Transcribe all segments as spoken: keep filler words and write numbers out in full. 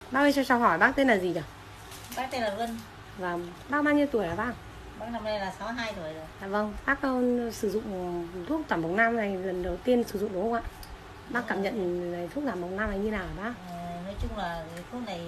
Bác ơi cho cháu hỏi bác tên là gì nhỉ? Bác tên là Vân. Và bác bao nhiêu tuổi là bác? Bác năm nay là sáu mươi hai tuổi rồi. Dạ vâng, bác uh, sử dụng thuốc giảm bóng nam này lần đầu tiên sử dụng đúng không ạ? Bác cảm nhận thuốc giảm bóng nam này như nào hả bác? À, nói chung là cái thuốc này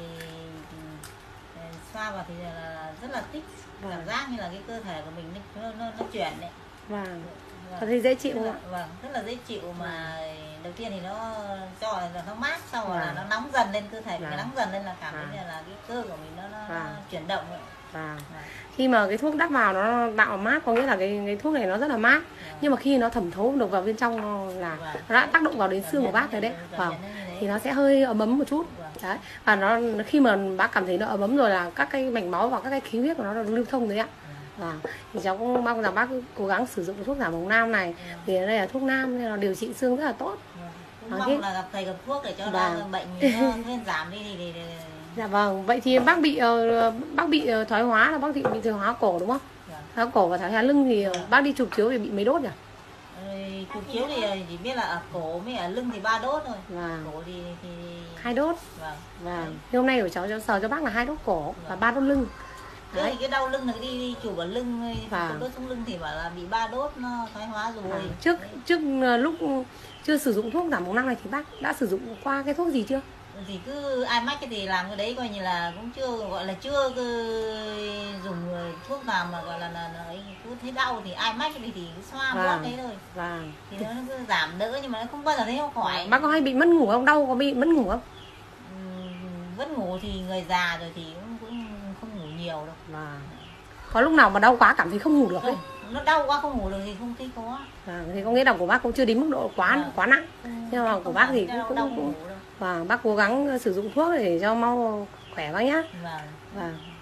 xoa vào thì là rất là thích, vâng. Cảm giác như là cái cơ thể của mình nó nó, nó chuyển đấy. Vâng. Có thấy dễ chịu không ạ? Vâng, rất là dễ chịu mà vâng. Đầu tiên thì nó cho là nó mát, sau rồi vâng. là nó nóng dần lên cơ thể, vâng. Cái nóng dần lên là cảm thấy vâng. là cái cơ của mình nó, nó, vâng. nó chuyển động rồi. Vâng. Vâng. Khi mà cái thuốc đắp vào nó tạo mát, có nghĩa là cái, cái thuốc này nó rất là mát. Vâng. Nhưng mà khi nó thẩm thấu được vào bên trong là vâng. nó đã tác động vào đến xương của bác rồi đấy. Vâng. Thì nó sẽ hơi ấm ấm một chút. Vâng. Đấy. Và nó khi mà bác cảm thấy nó ấm ấm rồi là các cái mạch máu và các cái khí huyết của nó lưu thông đấy ạ. Vâng. Thì cháu cũng mong rằng bác cố gắng sử dụng thuốc giảm bóng nam này. Vâng. Vì đây là thuốc nam nên là điều trị xương rất là tốt. Vâng. Cũng mong là gặp thầy gặp thuốc để cho vâng. nó bệnh nó nguyên giảm đi thì, thì, thì... Dạ vâng. Vậy thì bác bị uh, bác bị uh, thoái hóa là bác bị, bị thoái hóa cổ đúng không? Dạ. Thoái hóa cổ và thoái hóa lưng thì dạ. bác đi chụp chiếu thì bị mấy đốt nhỉ? Ừ, chụp chiếu thì chỉ biết là ở cổ với ở lưng thì ba đốt thôi. Vâng. Cổ thì, thì... hai đốt. Vâng. Vâng. Thì hôm nay của cháu cho sờ cho bác là hai đốt cổ vâng. và ba đốt lưng. Đấy. Cái đau lưng là đi, đi chụp ở lưng, vâng. đốt xuống lưng thì bảo là bị ba đốt nó thoái hóa rồi. Vâng. Trước đấy. trước lúc chưa sử dụng thuốc giảm bóng nam này thì bác đã sử dụng qua cái thuốc gì chưa? Thì cứ ai mách cái thì làm cái đấy, coi như là cũng chưa gọi là chưa dùng thuốc nào mà gọi là, là, là cứ thấy đau thì ai mách cái thì, thì cứ xoa vâng. bóp thế thôi. Vâng. Thì nó cứ giảm đỡ nhưng mà nó không bao giờ thấy không khỏi. Bác có hay bị mất ngủ không? Đau có bị mất ngủ không? Mất ngủ thì người già rồi thì cũng, cũng không ngủ nhiều đâu. Vâng. Có lúc nào mà đau quá cảm thấy không ngủ được không? Nó đau quá không ngủ được thì không thấy có. Vâng, thì có nghĩa là của bác cũng chưa đến mức độ quá vâng. quá nặng. Ừ, nhưng mà của bác thì cũng cũng, cũng... Vâng, bác cố gắng sử dụng thuốc để cho mau khỏe bác nhá. Vâng. Vâng.